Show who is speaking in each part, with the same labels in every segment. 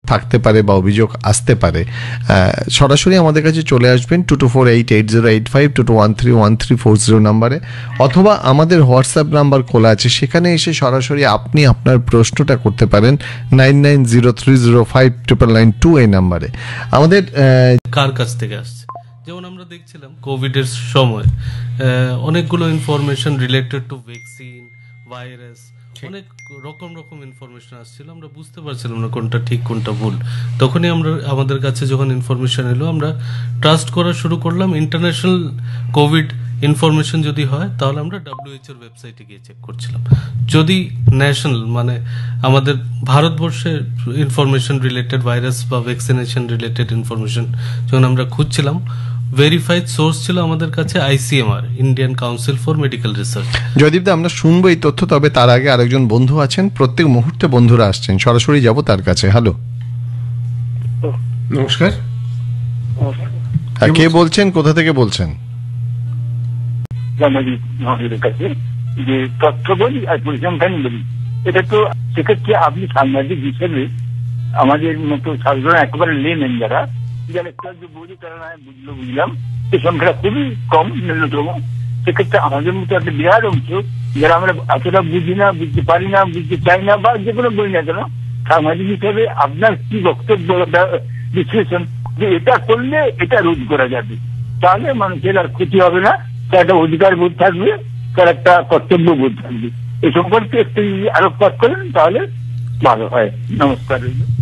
Speaker 1: থাকতে পারে বা অভিযোগ আসতে পারে, সরাসরি আমাদের কাছে চলে আসবেন 22488085 22131340 নাম্বারে, অথবা আমাদের হোয়াটসঅ্যাপ নাম্বার খোলা আছে, সেখানে এসে সরাসরি আপনি আপনার প্রশ্নটা করতে পারেন 9903059992 এই নাম্বারে। আমাদের
Speaker 2: কার কাছ থেকে আসছে, যেমন আমরা দেখছিলাম কোভিডের সময় অনেকগুলো information related to vaccine, virus, অনেক রকম ইনফরমেশন আসছিল, আমরা বুঝতে পারছিলাম না কোনটা ঠিক কোনটা ভুল। তখনই আমাদের কাছে যখন ইনফরমেশন এলো, আমরা ট্রাস্ট করা শুরু করলাম। ইন্টারন্যাশনাল কোভিড ইনফরমেশন যদি হয় তাহলে আমরা WHO এর ওয়েবসাইটে গিয়ে চেক করছিলাম। যদি ন্যাশনাল মানে আমাদের ভারতবর্ষের ইনফরমেশন রিলেটেড ভাইরাস বা ভ্যাকসিনেশন রিলেটেড ইনফরমেশন যখন আমরা খুঁজছিলাম, ভেরিফাইড সোর্স ছিল আমাদের কাছে ICMR, Indian council for medical research.
Speaker 1: জয়দীপদা, আমরা শুনবো এই তথ্য, তবে তার আগে আরেকজন বন্ধু আছেন, প্রত্যেক মুহূর্তে বন্ধুরা আসছেন, সরাসরি যাব তার কাছে। হ্যালো,
Speaker 3: নমস্কার।
Speaker 1: কে বলছেন, কোথা থেকে বলছেন?
Speaker 4: যে তথ্য বলি আর পরিসংখ্যান বলি, এটা তো সেক্ষেত্রে আপনি সাংবাদিক হিসেবে আমাদের মতো সাধারণ একেবারে লেমেন যারা একটু বুঝি তারা না বুঝলাম এই সংখ্যাটা খুবই কম, ন্যূনতম। সেক্ষেত্রে আমাদের মতো একটা বিরাট অংশ যারা আমরা এতটা বুঝি না, বুঝতে পারি না, বুঝতে চাই না, বা যে কোনো বলি না কেন, সাংবাদিক হিসেবে আপনার কি বক্তব্য, বিশ্লেষণ যে এটা করলে এটা রোধ করা যাবে, তাহলে মানুষের আর ক্ষতি হবে না, তার একটা অধিকার বোধ থাকবে, তার একটা কর্তব্য বোধ থাকবে। এই সম্পর্কে একটু আলোকপাত করেন তাহলে ভালো হয়। নমস্কার।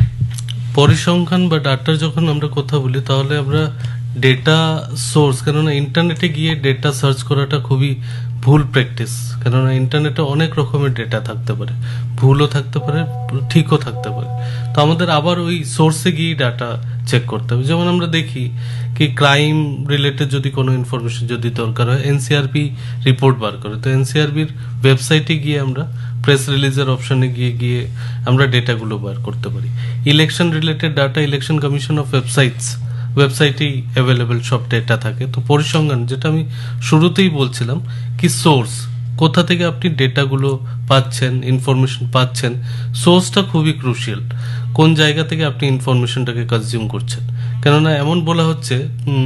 Speaker 2: পরিসংখ্যান বা ডাটার যখন আমরা কথা বলি, তাহলে আমরা ডেটা সোর্স, কেননা ইন্টারনেটে গিয়ে ডেটা সার্চ করাটা খুবই ভুল প্র্যাকটিস, কেননা ইন্টারনেটে অনেক রকমের ডেটা থাকতে পারে, ভুলও থাকতে পারে, ঠিকও থাকতে পারে। তো আমাদের আবার ওই সোর্সে গিয়ে ডাটা চেক করতে হবে। যেমন আমরা দেখি কি ক্রাইম রিলেটেড যদি কোনো ইনফরমেশন যদি দরকার হয়, NCRP রিপোর্ট বার করে, তো NCRPর ওয়েবসাইটে গিয়ে আমরা প্রেস রিলিজের অপশনে গিয়ে আমরা ডেটাগুলো বার করতে পারি। Election related data election commission of ওয়েবসাইটেই অ্যাভেলেবেল সব ডেটা থাকে। তো পরিসংখ্যান, যেটা আমি শুরুতেই বলছিলাম, কি সোর্স, কোথা থেকে আপনি ডেটাগুলো পাচ্ছেন, ইনফরমেশন পাচ্ছেন, সোর্সটা খুবই ক্রুশিয়াল। কোন জায়গা থেকে আপনি ইনফরমেশনটাকে কনজিউম করছেন, কেননা এমন বলা হচ্ছে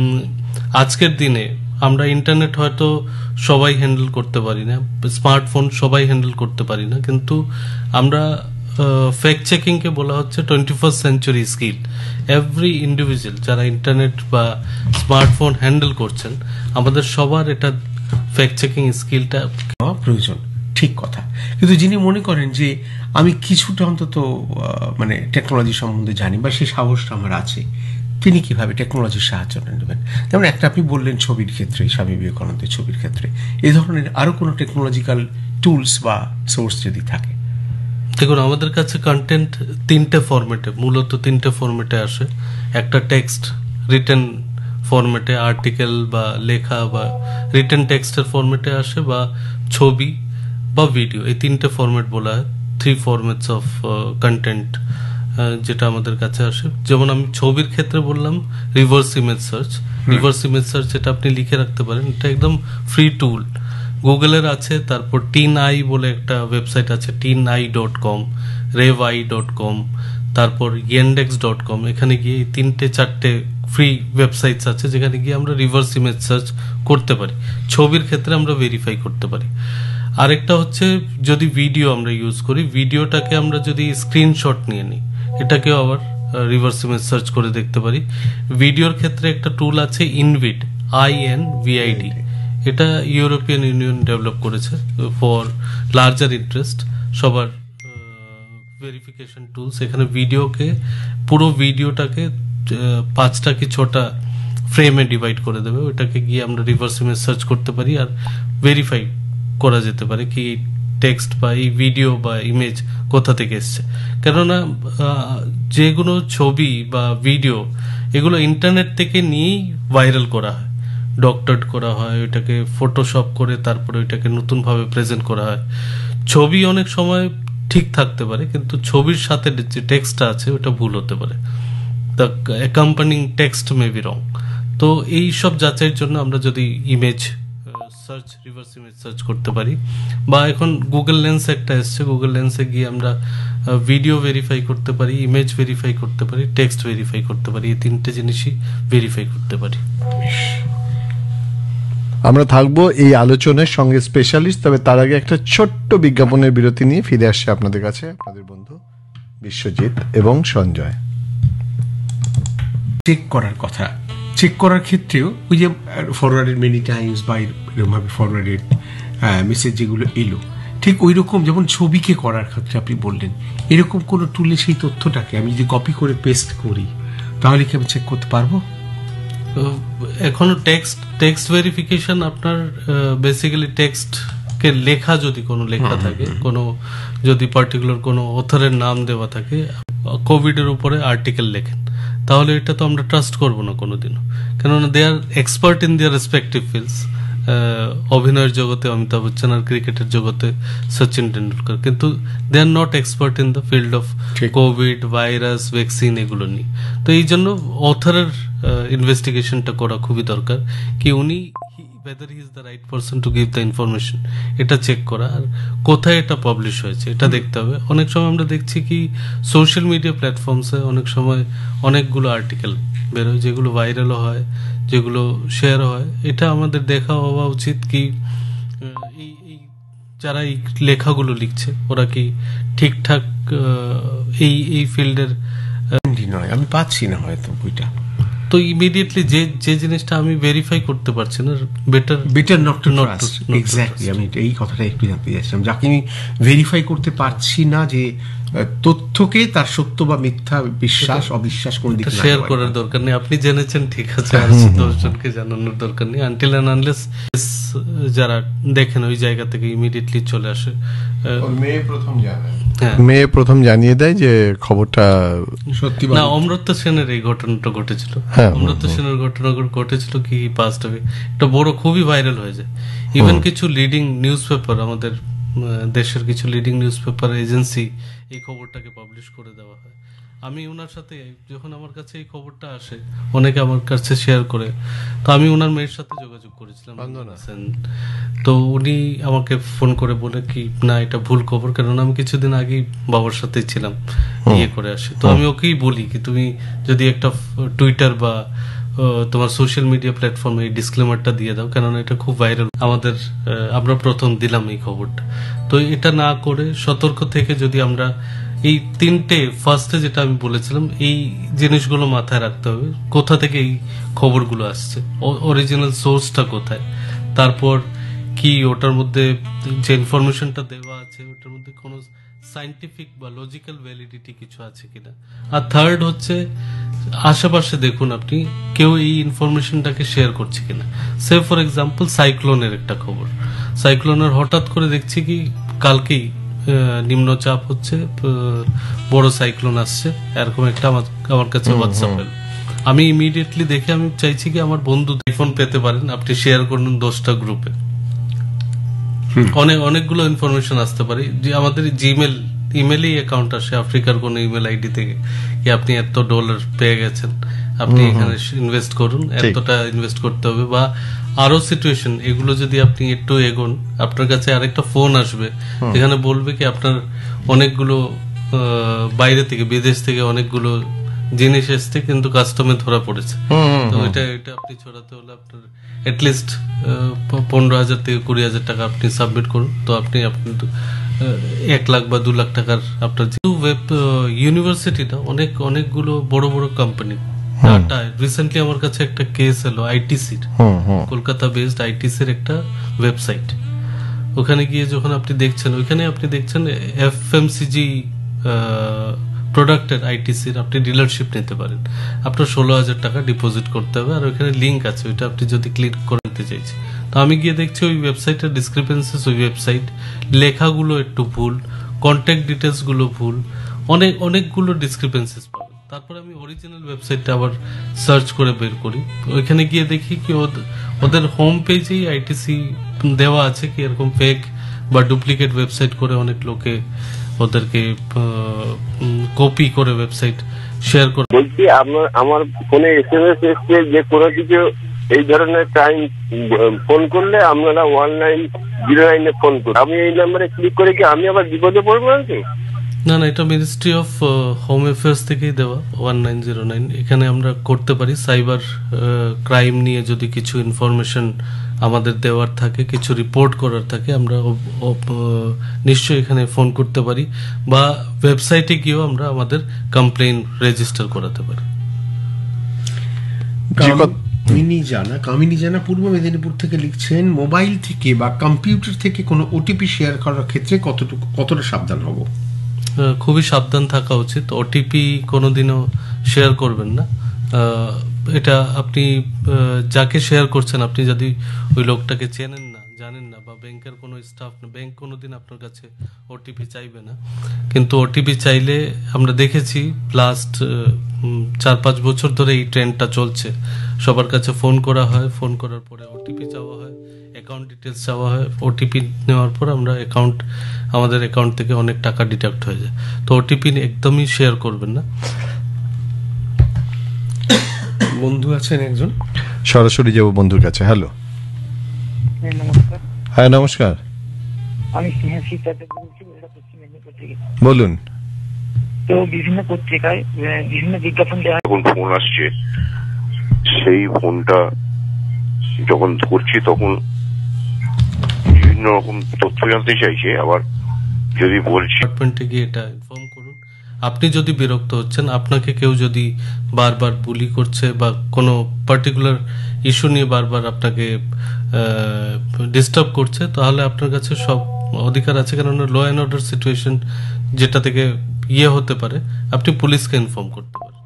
Speaker 2: আজকের দিনে আমরা ইন্টারনেট হয়তো সবাই হ্যান্ডেল করতে পারি না, স্মার্টফোন সবাই হ্যান্ডেল করতে পারি না, কিন্তু আমরা ফ্যাক্ট চেকিংকে বলা হচ্ছে 21st century skill. Every individual যারা ইন্টারনেট বা স্মার্টফোন হ্যান্ডেল করছেন, আমাদের সবার এটা ফ্যাক্ট চেকিং স্কিলটা
Speaker 3: প্রয়োজন, ঠিক কথা। কিন্তু যিনি মনে করেন যে আমি কিছুটা অন্তত মানে টেকনোলজি সম্বন্ধে জানি বা সেই সাহসটা আমার আছে, তিনি কিভাবে টেকনোলজির সাহায্য নেবেন? যেমন একটা আপনি বললেন ছবির ক্ষেত্রে, স্বামী বিবেকানন্দের ছবির ক্ষেত্রে, এই ধরনের আরো কোনো টেকনোলজিক্যাল টুলস বা সোর্স যদি থাকে।
Speaker 2: দেখুন, আমাদের কাছে কন্টেন্ট মূলত তিনটে ফরম্যাটে আসে। একটা টেক্সট, রিটেন ফরম্যাটে, আর্টিকেল বা লেখা বা রিটেন টেক্সটের ফরম্যাটে আসে, বা ছবি বা ভিডিও, এই তিনটে ফরম্যাট বলা হয়, 3 ফরম্যাটস অফ কন্টেন্ট যেটা আমাদের কাছে আসে। যেমন আমি ছবির ক্ষেত্রে বললাম রিভার্স ইমেজ সার্চ, এটা আপনি লিখে রাখতে পারেন, এটা একদম ফ্রি টুল, গুগলের আছে। তারপর TinEye বলে একটা ওয়েবসাইট আছে, tineye.com, reveye.com, তারপর yandex.com। এখানে গিয়ে 3-4 ফ্রি ওয়েবসাইটস আছে, যেখানে গিয়ে আমরা রিভার্স ইমেজ সার্চ করতে পারি। ছবির ক্ষেত্রে আমরা ভেরিফাই করতে পারি। আরেকটা হচ্ছে যদি ভিডিও আমরা ইউজ করি, ভিডিওটাকে আমরা যদি স্ক্রিনশট নিয়ে নিই, এটাকেও আবার রিভার্স ইমেজ সার্চ করে দেখতে পারি। ভিডিওর ক্ষেত্রে একটা টুল আছে ইনভিড, INVID, এটা ইউরোপিয়ান ইউনিয়ন ডেভেলপ করেছে ফর লার্জার ইন্টারেস্ট, সবার ভেরিফিকেশন টুলস। এখানে পুরো ভিডিওটাকে 5টা কি 6টা ফ্রেমে ডিভাইড করে দেবে, ওটাকে গিয়ে আমরা রিভার্স ইমেজ সার্চ করতে পারি আর ভেরিফাই করা যেতে পারে কি টেক্সট বা এই ভিডিও বা ইমেজ কোথা থেকে এসছে। কেননা যেগুলো ছবি বা ভিডিও, এগুলো ইন্টারনেট থেকে নিয়েই ভাইরাল করা হয়, ডক্টরেট করা হয়, ওইটাকে ফটোশপ করে তারপরে ওইটাকে নতুনভাবে প্রেজেন্ট করা হয়। ছবি অনেক সময় ঠিক থাকতে পারে, কিন্তু ছবির সাথে যে টেক্সটটা আছে ওটা ভুল হতে পারে, the accompanying text may be wrong. তো এই সব যাচাইয়ের জন্য আমরা যদি image search, reverse image search করতে পারি, বা এখন গুগল লেন্স একটা এসছে, গুগল লেন্সে গিয়ে আমরা ভিডিও ভেরিফাই করতে পারি, ইমেজ ভেরিফাই করতে পারি, টেক্সট ভেরিফাই করতে পারি, এই তিনটে জিনিসই ভেরিফাই করতে পারি।
Speaker 1: আমরা থাকবো এই আলোচনার সঙ্গে স্পেশালিস্ট, তবে তার আগে একটা ছোট্ট বিজ্ঞাপনের বিরতি নিয়ে ফিরে আসছে আপনাদের কাছে আপনাদের বন্ধু বিশ্বজিৎ এবং সঞ্জয়।
Speaker 3: চেক করার কথা, চেক করার ক্ষেত্রেও ওই যে ফরওয়ার্ডেড মেনি টাইমস বা এরকমভাবে ফরওয়ার্ডেড মেসেজ যেগুলো এলো, ঠিক ওই রকম যেমন ছবিকে করার ক্ষেত্রে আপনি বললেন, এরকম কোনো টুলে সেই তথ্যটাকে আমি যদি কপি করে পেস্ট করি তাহলে কি আমি চেক করতে পারবো?
Speaker 2: এখনো টেক্সট ভেরিফিকেশন আপনার বেসিক্যালি টেক্সটকে লেখা, যদি কোনো লেখা থাকে, কোনো যদি পার্টিকুলার কোনো অথরের নাম দেওয়া থাকে, কোভিডের উপরে আর্টিকেল লেখেন, তাহলে এটা তো আমরা ট্রাস্ট করবো না কোনোদিনও, কেননা they are expert in their respective fields. অভিনয়ের জগতে অমিতাভ বচ্চন আর ক্রিকেটের জগতে সচিন টেন্ডুলকার, কিন্তু they are not expert in the field of covid, virus, vaccine, এগুলো নিয়ে। তো এই জন্য অথরের ইনভেস্টিগেশনটা করা খুবই দরকার, কি উনি whether he is the right person to give the information, এটা চেক করা, আর কোথায় এটা পাবলিশ হয়েছে এটা দেখতে হবে। অনেক সময় আমরা দেখছি কি সোশ্যাল মিডিয়া প্ল্যাটফর্মসে অনেক সময় অনেকগুলো আর্টিকেল বেরোয় যেগুলো ভাইরালও হয়, যেগুলো শেয়ার হয়। এটা আমাদের দেখা হওয়া উচিত কি এই যারা এই লেখাগুলো লিখছে ওরা কি ঠিকঠাক এই ফিল্ডের
Speaker 3: নয়, আমি পাচ্ছি না হয়তো বইটা,
Speaker 2: তো ইমিডিয়েটলি যে জিনিসটা আমি ভেরিফাই করতে পারছি না, better not to trust.
Speaker 3: Exactly, আমি এই কথাটা একটু জানতে চাইছিলাম, যাকে আমি ভেরিফাই করতে পারছি না যে তথ্যকে তার সত্য বা মিথ্যা, বিশ্বাস অবিশ্বাস কোন দিকে
Speaker 2: শেয়ার করার দরকার নেই। আপনি জেনেছেন, ঠিক আছে, আর 10 জনকে জানানোর দরকার নেই, আনটিল এন্ড আনলেস যারা দেখেন ওই জায়গা থেকে ইমিডিয়েটলি চলে আসে।
Speaker 1: মেয়ে প্রথম জানিয়ে দেয় যে খবরটা
Speaker 3: সত্যি
Speaker 2: না। অমৃতা সেনের এই ঘটনাটা ঘটেছিল, অমৃতা সেনের ঘটনা ঘটেছিল কি পাস্ট হবে, এটা বড় খুবই ভাইরাল হয়ে যায়। ইভেন কিছু লিডিং নিউজ পেপার, আমাদের দেশের কিছু লিডিং নিউজ পেপার এজেন্সি এই খবরটাকে পাবলিশ করে দেওয়া হয়। আমি ওনার সাথে যখন আমার কাছে এই খবরটা আসে, অনেকে আমার কাছে শেয়ার করে, তো আমি ওনার মেয়ের সাথে যোগাযোগ করেছিলাম, তো উনি আমাকে ফোন করে বলে কি না এটা ভুল খবর, কেননা আমি কিছুদিন আগেই বাবার সাথে ছিলাম, ইয়ে করে আসি। তো আমি ওকেই বলি কি তুমি যদি একটা টুইটার বা তোমার সোশ্যাল মিডিয়া প্ল্যাটফর্মে এই ডিসক্লেমারটা দিয়ে দাও, কেননা এটা খুব ভাইরাল, আমরা প্রথম দিলাম এই খবরটা। তো এটা না করে সতর্ক থেকে যদি আমরা এই তিনটে ফার্স্টে যেটা আমি বলেছিলাম, এই জিনিসগুলো মাথায় রাখতে হবে, কোথা থেকে এই খবরগুলো আসছে, অরিজিনাল সোর্সটা কোথায়, তারপর কি ওটার মধ্যে যে ইনফরমেশনটা দেওয়া আছে ওটার মধ্যে কোনো সাইন্টিফিক বা লজিক্যাল ভ্যালিডিটি কিছু আছে কিনা, আর থার্ড হচ্ছে আশেপাশে দেখুন আপনি কেউ এই ইনফরমেশনটাকে শেয়ার করছে কিনা। সে ফর এক্সাম্পল সাইক্লোনের একটা খবর, সাইক্লোনের হঠাৎ করে দেখছি কি কালকেই নিম্নচাপ হচ্ছে, বড় সাইক্লোন আসছে, এরকম একটা আমার কাছে হোয়াটসঅ্যাপ এলো। আমি ইমিডিয়েটলি দেখে আমি চাইছি কি আমার বন্ধু ফোন পেতে পারেন, আপনি শেয়ার করুন 10টা গ্রুপে, অনেকগুলো ইনফরমেশন আসতে পারে। যে আমাদের ইমেলই অ্যাকাউন্ট আসে আফ্রিকার কোন ইমেল আইডি থেকে কি আপনি এত ডলার পেয়ে গেছেন, আপনি এখানে ইনভেস্ট করুন, এতটা ইনভেস্ট করতে হবে, বা আরো সিচুয়েশন এগুলো যদি আপনি একটু এগোন আপনার কাছে আরেকটা ফোন আসবে যেখানে বলবে কি আপনার অনেকগুলো বাইরে থেকে বিদেশ থেকে অনেকগুলো জিনিস এসছে কিন্তু কাস্টমে ধরা পড়েছে। তো এটা আপনি ছড়াতে হলে আপনার এটলিস্ট 15,000 থেকে 20,000 টাকা আপনি সাবমিট করুন, তো আপনি 1 লাখ বা 2 লাখ টাকার আপনার ওয়েব ইউনিভার্সিটিটা অনেকগুলো বড় বড় কোম্পানি ডাটা। রিসেন্টলি আমার কাছে একটা কেস এলো আইটিসির, কলকাতা বেসড আইটিসির একটা ওয়েবসাইট। ওখানে গিয়ে যখন আপনি দেখছেন, ওইখানে আপনি দেখছেন এফএমসিজি প্রোডাক্টের আইটিসির আপনি ডিলারশিপ নিতে পারেন, আপনার 16,000 টাকা ডিপোজিট করতে হবে, আর ওইখানে লিঙ্ক আছে, ওইটা আপনি যদি ক্লিক করে নিতে চাইছি। তো আমি গিয়ে দেখছি ওই ওয়েবসাইটের ডিসক্রিপেন্সিস, ওই ওয়েবসাইট লেখাগুলো একটু ভুল, কন্ট্যাক্ট ডিটেলস গুলো ভুল, অনেকগুলো ডিসক্রিপেন্সিস পাবেন। তারপরে আমি অরিজিনাল ওয়েবসাইটটা আবার সার্চ করে বের করি, ওইখানে গিয়ে দেখি কি ওদের হোম পেজেই আইটিসি দেওয়া আছে কি এরকম ফেক বা ডুপ্লিকেট ওয়েবসাইট করে অনেক লোকে ওদেরকে কপি করে ওয়েবসাইট শেয়ার করে।
Speaker 5: বলছি আমার ফোনে SMS এসছে যে কোনো কিছু এই ধরনের ক্রাইম ফোন করলে আপনারা 1909 ফোন করুন। আমি এই নাম্বারে ক্লিক করে কি আমি আবার বিপদে পড়বো নাকি?
Speaker 2: না না, এটা মিনিস্ট্রি অফ হোম অ্যাফেয়ার্স থেকেই দেওয়া 1909। এখানে আমরা করতে পারি সাইবার ক্রাইম নিয়ে যদি কিছু ইনফরমেশন আমাদের দেওয়ার থাকে, কিছু রিপোর্ট করার থাকে, আমরা নিশ্চয়ই এখানে ফোন করতে পারি, বা ওয়েবসাইটে গিয়েও আমরা আমাদের কমপ্লেইন রেজিস্টার করাতে পারি।
Speaker 3: কামিনী জানা পূর্ব মেদিনীপুর থেকে লিখছেন, মোবাইল থেকে বা কম্পিউটার থেকে কোনো ওটিপি শেয়ার করার ক্ষেত্রে কতটা সাবধান হব?
Speaker 2: খুবই সাবধান থাকা উচিত। ওটিপি কোনোদিনও শেয়ার করবেন না। এটা আপনি যাকে শেয়ার করছেন, আপনি যদি ওই লোকটাকে চেনেন না, জানেন না, বা ব্যাংকের কোনো স্টাফ না, ব্যাংক কোনোদিন আপনার কাছে ওটিপি চাইবে না। কিন্তু ওটিপি চাইলে আমরা দেখেছি লাস্ট 4-5 বছর ধরে এই ট্রেন্ডটা চলছে। সবার কাছে ফোন করা হয়, ফোন করার পরে ওটিপি চাওয়া হয়, অ্যাকাউন্ট ডিটেলস চাওয়া হয়। ওটিপি নেওয়ার পর আমাদের অ্যাকাউন্ট থেকে অনেক টাকা ডিডাক্ট হয়ে যায়। তো ওটিপি একদমই শেয়ার করবেন না।
Speaker 3: বন্ধু আছেন একজন,
Speaker 1: সরাসরি যাবো বন্ধুর কাছে। হ্যালো,
Speaker 6: নমস্কার।
Speaker 1: হ্যাঁ নমস্কার,
Speaker 6: আমি স্নেহাশী চ্যাটার্জি বলছি, পশ্চিম মেদিনীপুর থেকে।
Speaker 1: বলুন।
Speaker 6: তো বিভিন্ন পত্রিকায় বিভিন্ন বিজ্ঞাপন দেওয়া হয়।
Speaker 7: যখন ফোন আসছে, সেই ফোনটা যখন ধরছি তখন বিভিন্ন রকম তথ্য জানতে চাইছে। আবার যদি বলছি
Speaker 2: ডিপার্টমেন্টে গিয়ে এটা ইনফর্ম করুন। আপনি যদি বিরক্ত হচ্ছেন, আপনাকে কেউ যদি বারবার বুলি করছে বা কোনো পার্টিকুলার ইস্যু নিয়ে বারবার আপনাকে ডিস্টার্ব করছে, তাহলে আপনার কাছে সব অধিকার আছে, কেননা ল অ্যান্ড অর্ডার সিচুয়েশন যেটা থেকে হতে পারে, আপনি পুলিশকে ইনফর্ম করতে পারেন।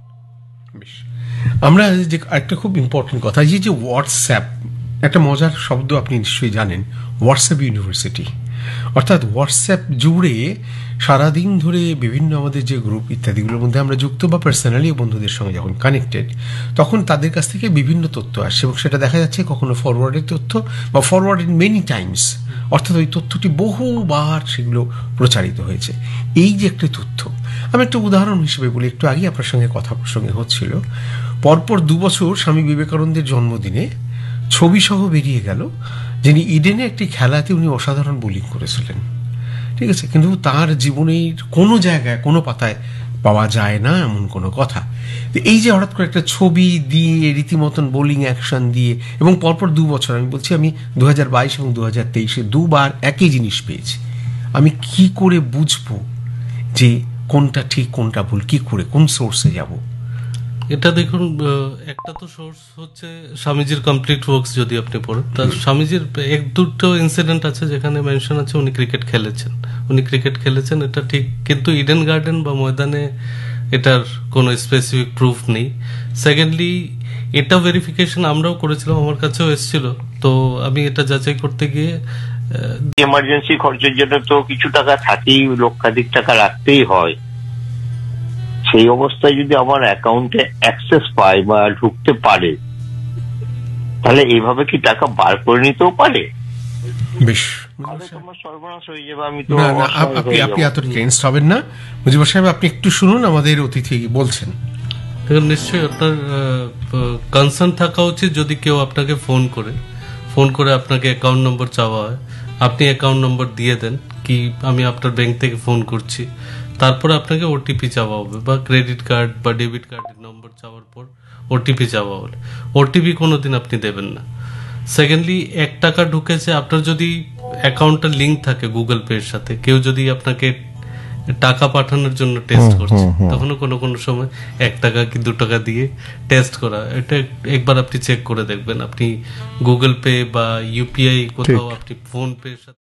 Speaker 3: আমরা যে একটা খুব ইম্পর্টেন্ট কথা, যে হোয়াটসঅ্যাপ, একটা মজার শব্দ আপনি নিশ্চয়ই জানেন, হোয়াটসঅ্যাপ ইউনিভার্সিটি। অর্থাৎ হোয়াটসঅ্যাপ জুড়ে সারাদিন ধরে বিভিন্ন আমাদের যে গ্রুপ ইত্যাদিগুলোর মধ্যে আমরা যুক্ত, বা পার্সোনালি বন্ধুদের সঙ্গে যখন কানেক্টেড, তখন তাদের কাছ থেকে বিভিন্ন তথ্য আসছে, এবং সেটা দেখা যাচ্ছে কখনো ফরওয়ার্ডের তথ্য বা ফরওয়ার্ডেড মেনি টাইমস। অর্থাৎ ওই তথ্যটি বহুবার সেগুলো প্রচারিত হয়েছে। এই যে একটা তথ্য, আমি একটা উদাহরণ হিসেবে বলি, একটু আগে আপনার সঙ্গে কথা প্রসঙ্গে হচ্ছিল, পরপর 2 বছর স্বামী বিবেকানন্দের জন্মদিনে ছবিসহ বেরিয়ে গেল যিনি ইডেনে একটি খেলাতে উনি অসাধারণ বোলিং করেছিলেন, ঠিক আছে, কিন্তু তার জীবনের কোনো জায়গায় কোনো পাতায় পাওয়া যায় না এমন কোনো কথা। এই যে হঠাৎ করে একটা ছবি দিয়ে রীতিমতন বোলিং অ্যাকশন দিয়ে, এবং পরপর 2 বছর, আমি বলছি আমি 2022 এবং 2023 দুবার একই জিনিস পেয়েছি। আমি কি করে বুঝবো যে কোনটা ঠিক কোনটা ভুল? কি করে, কোন সোর্সে যাব?
Speaker 2: এটা দেখুন, একটা তো সোর্স হচ্ছে স্বামীজির কমপ্লিট ওয়ার্কস। যদি আপনি পড়েন, তার স্বামীজির 1-2টো ইনসিডেন্ট আছে যেখানে মেনশন আছে উনি ক্রিকেট খেলেছেন, এটা ঠিক। কিন্তু ইডেন গার্ডেন বা ময়দানে এটার কোনো স্পেসিফিক প্রুফ নেই। সেকেন্ডলি, এটা ভেরিফিকেশন আমরাও করেছিলাম, আমার কাছেও এসেছিল। তো আমি এটা যাচাই করতে গিয়ে
Speaker 8: এমার্জেন্সি খরচের জন্য তো কিছু টাকা থাকেই, লক্ষাধিক টাকা রাখতেই হয়। সেই অবস্থায় যদি আমার অ্যাকাউন্টে অ্যাক্সেস পায় বা ঢুকতে পারে, তাহলে এইভাবে কি টাকা বার করে নিতেও পারে?
Speaker 3: বেশ,
Speaker 8: সর্বনাশ হয়ে যাবে। আমি তো
Speaker 3: আপনি এত টেন্স হবেন না মুজিবুর সাহেব, আপনি একটু শুনুন আমাদের অতিথি বলছেন।
Speaker 2: দেখুন, নিশ্চয়ই আপনার কনসার্ন থাকা উচিত। যদি কেউ আপনাকে ফোন করে আপনাকে অ্যাকাউন্ট নম্বর চাওয়া হয়, আপনি অ্যাকাউন্ট নম্বর দিয়ে দেন, কি আমি আপনার ব্যাংক থেকে ফোন করছি, তারপরে আপনাকে ওটিপি চাওয়া হবে, বা ক্রেডিট কার্ড বা ডেবিট কার্ডের নম্বর চাওয়ার পর ওটিপি চাওয়া হলে ওটিপি কোনোদিন আপনি দেবেন না। সেকেন্ডলি, 1 টাকা ঢুকেছে, আপনার যদি অ্যাকাউন্টটা লিঙ্ক থাকে গুগল পের সাথে, কেউ যদি আপনাকে টাকা পাঠানোর জন্য টেস্ট করছে, তখনও কোনো সময় 1 টাকা কি 2 টাকা দিয়ে টেস্ট করা, এটা একবার আপনি চেক করে দেখবেন। আপনি গুগল পে বা ইউপিআই কোথাও আপনি ফোন পের সাথে